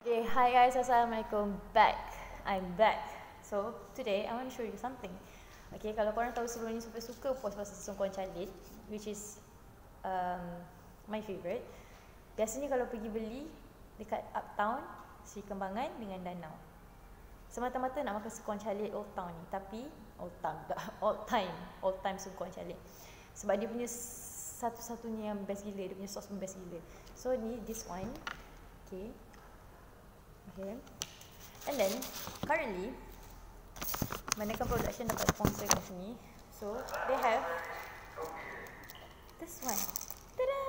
Okay, hi guys, assalamualaikum. I'm back. So today I want to show you something. Okay, kalau korang tahu sebelum ni super suka post pasal Sengkuang Calit, which is my favourite. Biasanya kalau pergi beli dekat Uptown, Sri Kembangan dengan Danau, semata-mata nak makan Sengkuang Calit Old Town ni. Tapi Old time Sengkuang Calit. Sebab dia punya satu-satunya yang best gila, dia punya sos pun best gila. So ni this one. Okay. And then currently Mandakan Production dapat sponsor kat sini. So they have this one. Tada!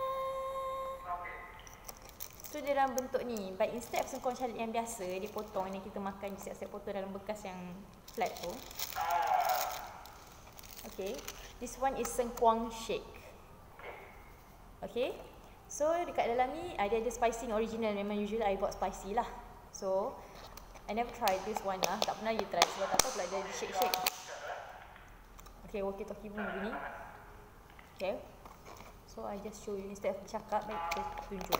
So dia dalam bentuk ni, but instead of Sengkuang Calit yang biasa dipotong yang kita makan siap-siap potong dalam bekas yang flat tu. Okay, this one is Sengkuang shake. Okay, so dekat dalam ni ada spicy original. Memang usually I buat spicy lah. So I never tried this one lah. Tak pernah you try sebab tak tahu pula dia shake-shake. Okay, walkie-talkie pun begini. Okay, so I just show you instead of cakap, baik kita tunjuk.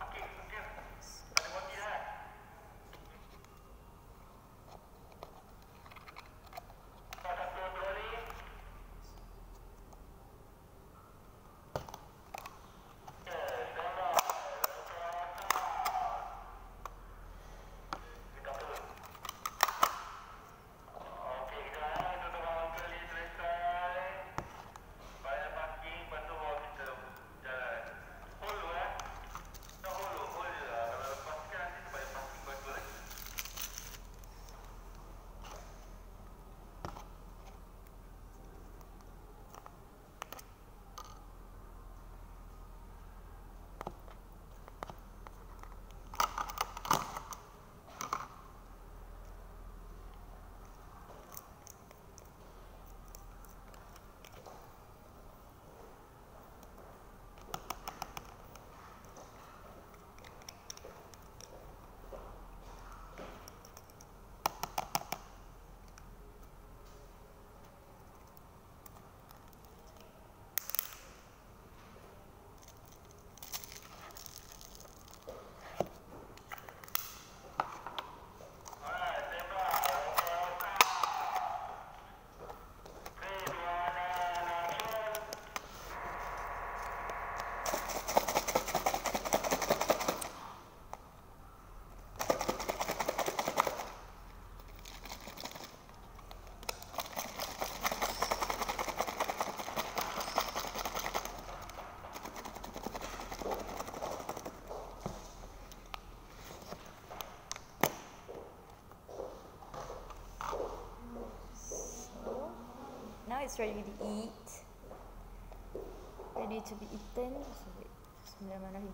Now it's ready to eat. Ready to be eaten. So wait, bismillahirrahmanirrahim.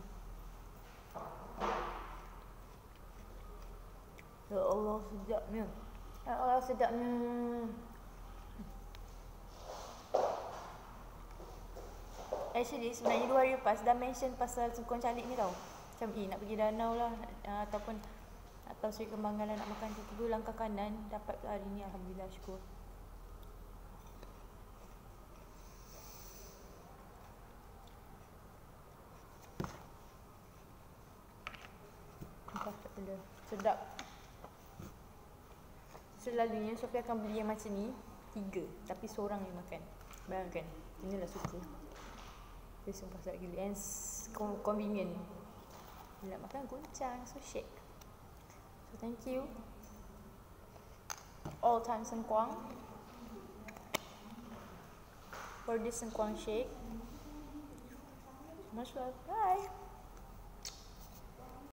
Ya Allah sedapnya. Ya Allah sedapnya. Actually sebenarnya 2 hari lepas dah mention pasal Sengkuang Calit ni tau. Macam nak pergi danau lah, ataupun atau Sri Kembangan lah nak makan tu, langkah kanan dapat hari ni, alhamdulillah, syukur. Sedap. Selalunya Sofia akan beli yang macam ni 3, tapi seorang yang makan. Bayangkan, inilah suka. Dia sumpah sedap gila. And convenient. Bila nak makan goncang, so shake. So thank you All Time Sengkuang for this Sengkuang shake. Much love. Bye.